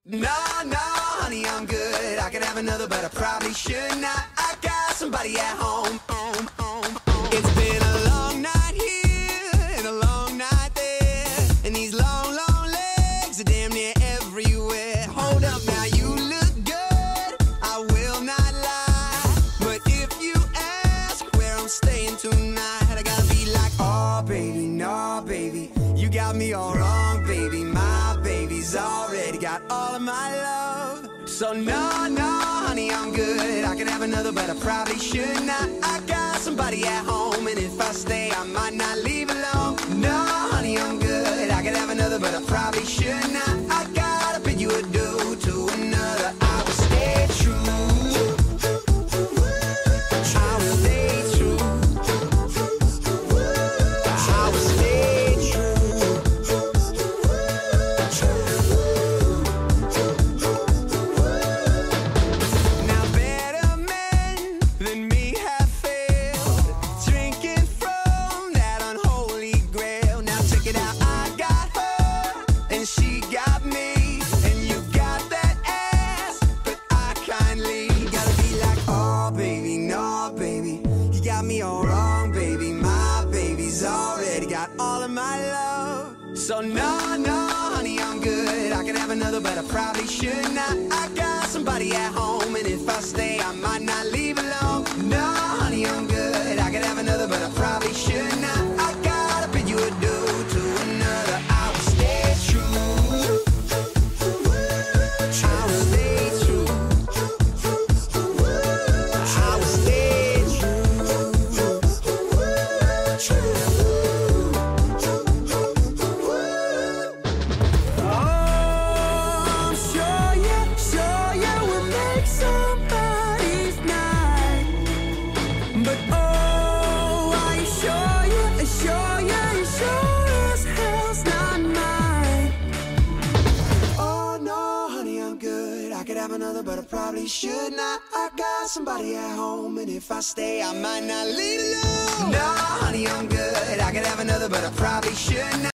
No, no, honey, I'm good. I could have another, but I probably should not. I got somebody at home. It's been a long night here and a long night there, and these long, long legs are damn near everywhere. Hold up now, you look good, I will not lie, but if you ask where I'm staying tonight, I gotta be like, oh baby, no baby, you got me all wrong, baby. My baby's already got all of my love. So no, no, honey, I'm good. I could have another, but I probably should not. I got somebody at home, and if I stay, I might not leave alone. No, honey, I'm good. I could have another, but I probably should not. I gotta bid you adieu to another. I will stay true. I will stay true. I will stay true. Now better men than me have failed, drinking from that unholy grail. Now check it out, I got her and she got me, and you got that ass, but I kindly gotta be like, oh baby, no baby, you got me all wrong, baby. My baby's already got all of my love. So no, no, honey, I'm good. I could have another, but I probably should not. I got somebody at home, and if I stay, I might not leave alone. No, honey, I'm good. I could have another, but I probably should not. I gotta bid you adieu to another. I will stay true. I will stay true. I will stay true. Oh, I'm sure you will make somebody's night. But oh, are you sure as hell's not mine. Oh no, honey, I'm good. I could have another, but I probably should not. I got somebody at home, and if I stay, I might not leave alone. No, honey, I'm good. I could have another, but I probably should not.